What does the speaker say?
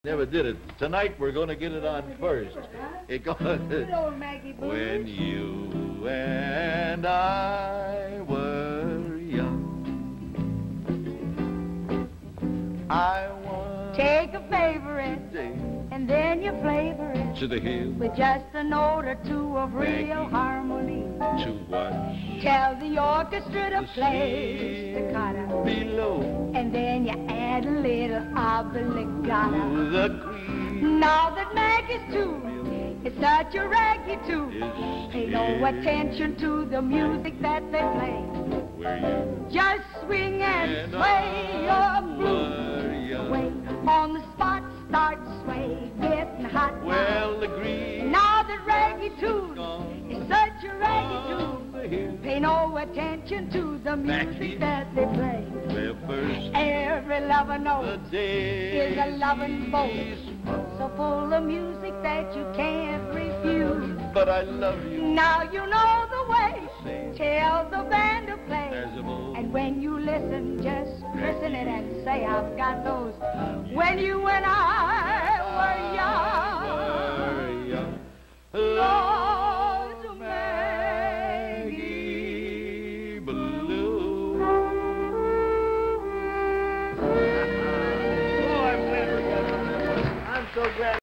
Never did it. Tonight we're going to get it on first. It goes. When you and I were young, I want take a favorite and then you flavor it to the hill with just a note or two of Maggie, real harmony. to watch Tell the orchestra to play the staccato, below and then you add a little of the legato. the cream. Now that Maggie's tune is such a raggy tune, pay no attention to the music that they play. Where you Just swing and sway your blues. Way on the spot, start sway, getting hot now. well the green Now that raggy tune is such a raggy tune, the hill. pay no attention to the music that they play. Their first Every lover the knows day is a loving boat, so full of music that you can't refuse. but I love you. Now you know the way. Tell the band to play. There's a bowl. And when you listen, just listen it and say, I've got those. When you and I were young. Those Maggie Blue. Oh, I'm glad we got it. I'm so glad.